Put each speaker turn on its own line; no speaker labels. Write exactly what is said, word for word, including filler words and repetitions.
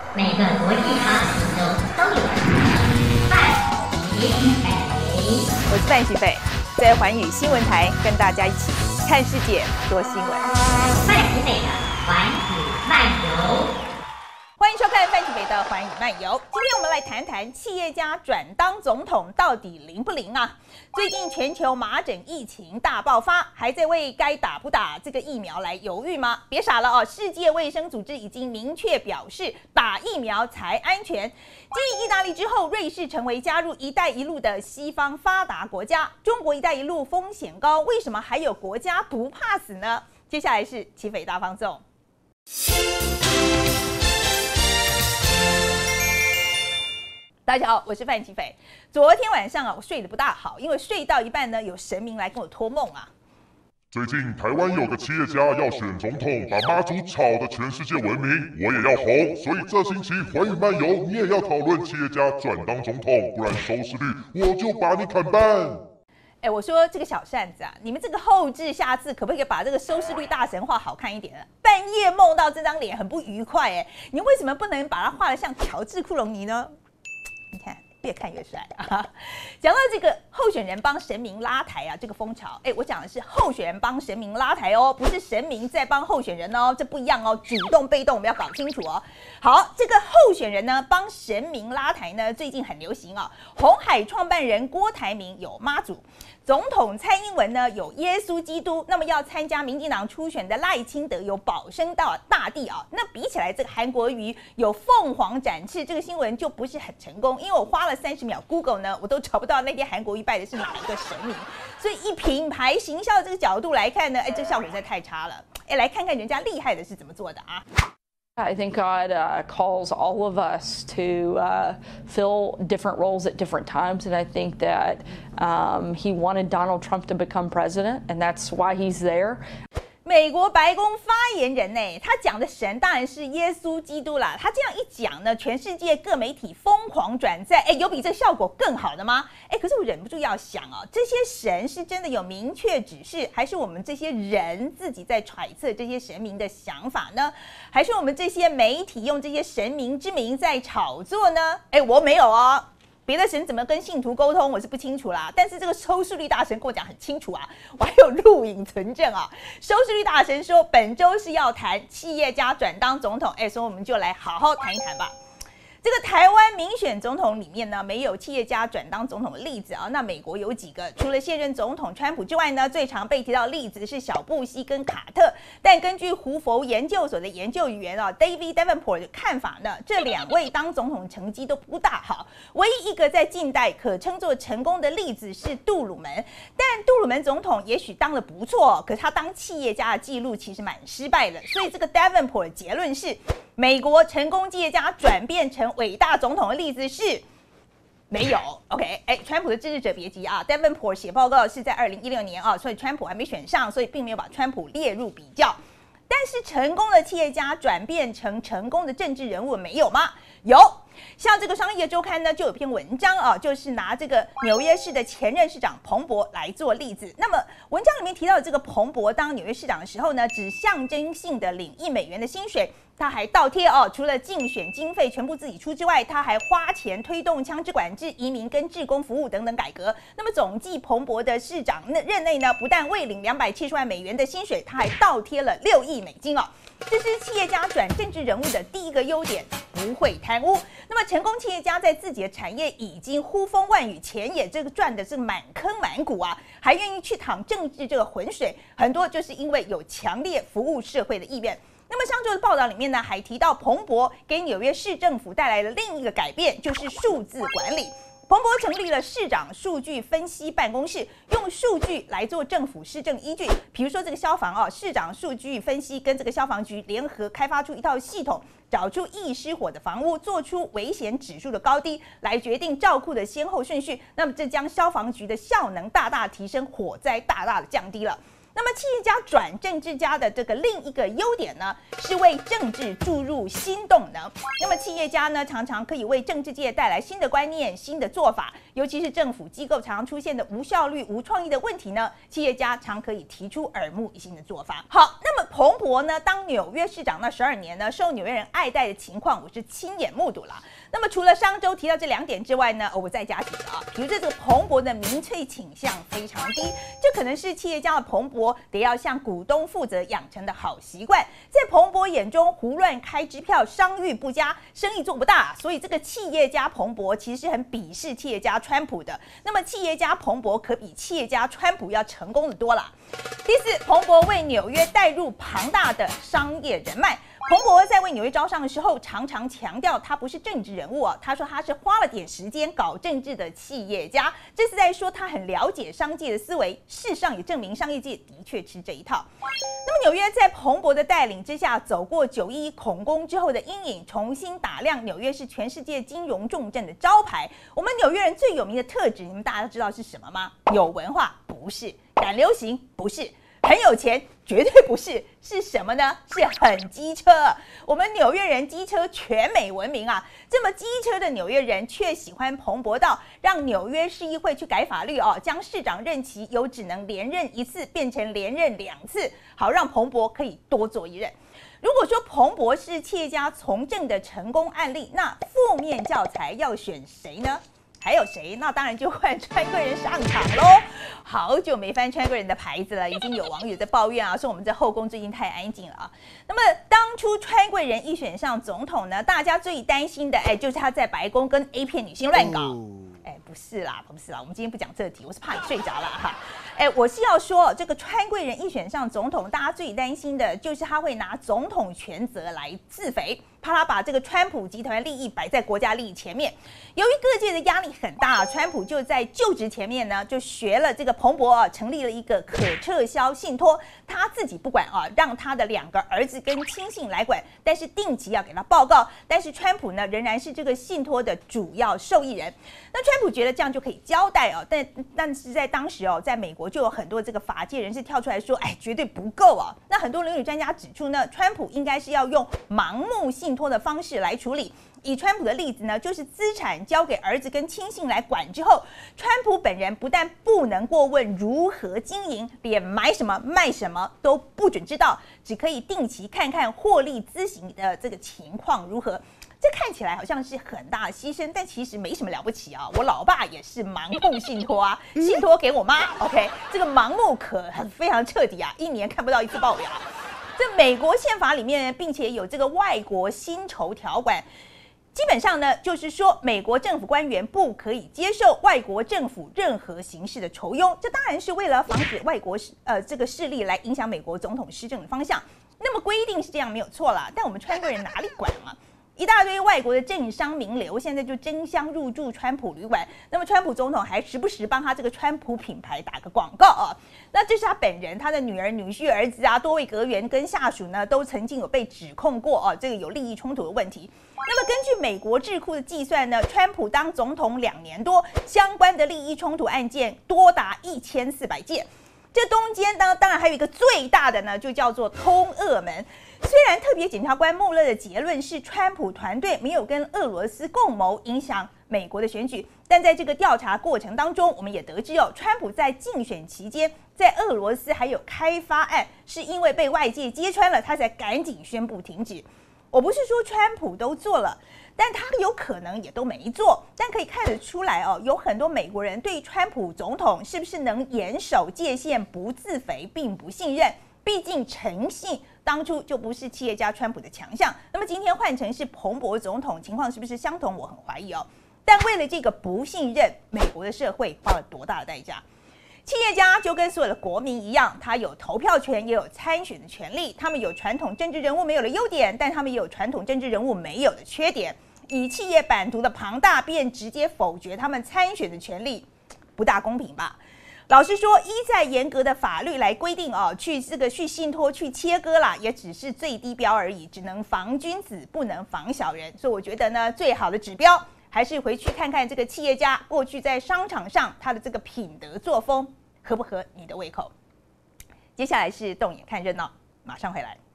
每个国际大事中都有范喜北。
我是范喜北，在环宇新闻台跟大家一起看世界、说新闻。
范喜北的环宇漫游。
欢迎收看范喜北的环宇漫游。今天我们来谈谈企业家转当总统到底灵不灵啊？最近全球麻疹疫情大爆发，还在为该打不打这个疫苗来犹豫吗？别傻了哦！世界卫生组织已经明确表示，打疫苗才安全。继意大利之后，瑞士成为加入“一带一路”的西方发达国家。中国“一带一路”风险高，为什么还有国家不怕死呢？接下来是齐斐大放送。大家好，我是范琪斐。昨天晚上啊，我睡得不大好，因为睡到一半呢，有神明来跟我托梦啊。
最近台湾有个企业家要选总统，把妈祖炒得全世界闻名，我也要红，所以这星期环宇漫游你也要讨论企业家转当总统，不然收视率我就把你砍半。
哎，我说这个小扇子啊，你们这个后置下次可不可以把这个收视率大神画好看一点呢？半夜梦到这张脸很不愉快哎，你为什么不能把它画得像乔治·库隆尼呢？你看，越看越帅啊！讲到这个候选人帮神明拉抬啊，这个风潮，哎，我讲的是候选人帮神明拉抬哦，不是神明在帮候选人哦，这不一样哦，主动被动我们要搞清楚哦。好，这个候选人呢帮神明拉抬呢，最近很流行哦。鸿海创办人郭台铭有妈祖。总统蔡英文呢有耶稣基督，那么要参加民进党初选的赖清德有保生到大帝啊。那比起来，这个韩国瑜有凤凰展翅，这个新闻就不是很成功，因为我花了三十秒 Google 呢，我都找不到那天韩国瑜拜的是哪一个神明，所以以品牌行销这个角度来看呢，哎，这效果实在太差了。哎，来看看人家厉害的是怎么做的啊。
I think God uh, calls all of us to uh, fill different roles at different times, and I think that um, He wanted Donald Trump to become president, and that's why he's there.
美国白宫发言人呢，他讲的神当然是耶稣基督啦。他这样一讲呢，全世界各媒体疯狂转载。哎，有比这个效果更好的吗？哎，可是我忍不住要想哦，这些神是真的有明确指示，还是我们这些人自己在揣测这些神明的想法呢？还是我们这些媒体用这些神明之名在炒作呢？哎，我没有哦。别的神怎么跟信徒沟通，我是不清楚啦。但是这个收视率大神跟我讲很清楚啊，我还有录影存证啊。收视率大神说，本周是要谈企业家转当总统，哎，所以我们就来好好谈一谈吧。这个台湾民选总统里面呢，没有企业家转当总统的例子啊。那美国有几个？除了现任总统川普之外呢，最常被提到的例子是小布希跟卡特。但根据胡佛研究所的研究员啊 David Davenport 的看法呢，这两位当总统成绩都不大好。唯一一个在近代可称作成功的例子是杜鲁门。但杜鲁门总统也许当得不错，可是他当企业家的记录其实蛮失败的。所以这个 Davenport 的结论是，美国成功企业家转变成伟大总统的例子是没有。OK， 哎，川普的支持者别急啊 ，Davenport 写报告是在二零一六年啊，所以川普还没选上，所以并没有把川普列入比较。但是成功的企业家转变成成功的政治人物没有吗？有。像这个商业周刊呢，就有篇文章啊，就是拿这个纽约市的前任市长彭博来做例子。那么文章里面提到的这个彭博当纽约市长的时候呢，只象征性的领一美元的薪水，他还倒贴哦，除了竞选经费全部自己出之外，他还花钱推动枪支管制、移民跟志工服务等等改革。那么总计彭博的市长任内呢，不但未领两百七十万美元的薪水，他还倒贴了六亿美金哦。这是企业家转政治人物的第一个优点，不会贪污。那么成功企业家在自己的产业已经呼风唤雨，钱也这个赚的是满坑满谷啊，还愿意去淌政治这个浑水，很多就是因为有强烈服务社会的意愿。那么上周的报道里面呢，还提到彭博给纽约市政府带来的另一个改变，就是数字管理。彭博成立了市长数据分析办公室，用数据来做政府施政依据。比如说这个消防啊，市长数据分析跟这个消防局联合开发出一套系统，找出易失火的房屋，做出危险指数的高低，来决定照顾的先后顺序。那么这将消防局的效能大大提升，火灾大大的降低了。 那么企业家转政治家的这个另一个优点呢，是为政治注入新动能。那么企业家呢，常常可以为政治界带来新的观念、新的做法，尤其是政府机构常常出现的无效率、无创意的问题呢，企业家常可以提出耳目一新的做法。好，那么彭博呢，当纽约市长那十二年呢，受纽约人爱戴的情况，我是亲眼目睹了。那么除了上周提到这两点之外呢，哦、我再加几个啊，比如这个彭博的民粹倾向非常低，这可能是企业家的彭博得要向股东负责养成的好习惯。在彭博眼中，胡乱开支票，商誉不佳，生意做不大，所以这个企业家彭博其实很鄙视企业家川普的。那么企业家彭博可比企业家川普要成功的多了。第四，彭博为纽约带入庞大的商业人脉。彭博在为纽约招商的时候，常常强调他不是政治人物啊，他说他是花了点时间搞政治的企业家，这是在说他很了解商界的思维。事实上也证明商业界的确吃这一套。那么纽约在彭博的带领之下，走过九一一恐攻之后的阴影，重新打亮纽约是全世界金融重镇的招牌。我们纽约人最有名的特质，你们大家知道是什么吗？有文化？不是。赶流行？不是。很有钱？绝对不是，是什么呢？是很机车。我们纽约人机车全美闻名啊，这么机车的纽约人却喜欢彭博到让纽约市议会去改法律哦，将市长任期由只能连任一次变成连任两次，好让彭博可以多做一任。如果说彭博是企业家从政的成功案例，那负面教材要选谁呢？还有谁？那当然就换川贵人上场喽！好久没翻川贵人的牌子了，已经有网友在抱怨啊，说我们这后宫最近太安静了啊。那么当初川贵人一选上总统呢，大家最担心的，哎，就是他在白宫跟 A 片女星乱搞。哎，不是啦，不是啦，我们今天不讲这题，我是怕你睡着了哈。哎，我是要说，这个川贵人一选上总统，大家最担心的就是他会拿总统权责来自肥，怕他把这个川普集团利益摆在国家利益前面。由于各界的压力很大，川普就在就职前面呢，就学了这个彭博啊，成立了一个可撤销信托，他自己不管啊，让他的两个儿子跟亲信来管，但是定期要给他报告。但是川普呢，仍然是这个信托的主要受益人。那川普觉得这样就可以交代哦，但但是在当时哦，在美国就有很多这个法界人士跳出来说，哎，绝对不够啊。那很多伦理专家指出呢，川普应该是要用盲目信托的方式来处理。以川普的例子呢，就是资产交给儿子跟亲信来管之后，川普本人不但不能过问如何经营，连买什么卖什么都不准知道，只可以定期看看获利咨询的这个情况如何。这看起来好像是很大的牺牲，但其实没什么了不起啊！我老爸也是盲目信托啊，信托给我妈 ，OK， 这个盲目可很非常彻底啊，一年看不到一次报表。这美国宪法里面，并且有这个外国薪酬条款。基本上呢，就是说，美国政府官员不可以接受外国政府任何形式的酬庸。这当然是为了防止外国呃这个势力来影响美国总统施政的方向。那么规定是这样没有错啦，但我们川贵人哪里管啊？一大堆外国的政商名流现在就争相入住川普旅馆，那么川普总统还时不时帮他这个川普品牌打个广告啊。那这是他本人，他的女儿、女婿、儿子啊，多位阁员跟下属呢，都曾经有被指控过啊，这个有利益冲突的问题。那么根据美国智库的计算呢，川普当总统两年多，相关的利益冲突案件多达一千四百件。这中间呢，当然还有一个最大的呢，就叫做通俄门。虽然特别检察官穆勒的结论是川普团队没有跟俄罗斯共谋影响美国的选举，但在这个调查过程当中，我们也得知哦，川普在竞选期间在俄罗斯还有开发案，是因为被外界揭穿了，他才赶紧宣布停止。我不是说川普都做了，但他有可能也都没做。但可以看得出来哦，有很多美国人对川普总统是不是能严守界限、不自肥，并不信任。毕竟诚信当初就不是企业家川普的强项。那么今天换成是彭博总统，情况是不是相同？我很怀疑哦。但为了这个不信任，美国的社会花了多大的代价？企业家就跟所有的国民一样，他有投票权，也有参选的权利。他们有传统政治人物没有的优点，但他们也有传统政治人物没有的缺点。以企业版图的庞大，便直接否决他们参选的权利，不大公平吧？老实说，依在严格的法律来规定哦，去这个去信托、去切割啦，也只是最低标而已，只能防君子，不能防小人。所以我觉得呢，最好的指标还是回去看看这个企业家过去在商场上他的这个品德作风合不合你的胃口。 接下来是动眼看热闹，马上回来。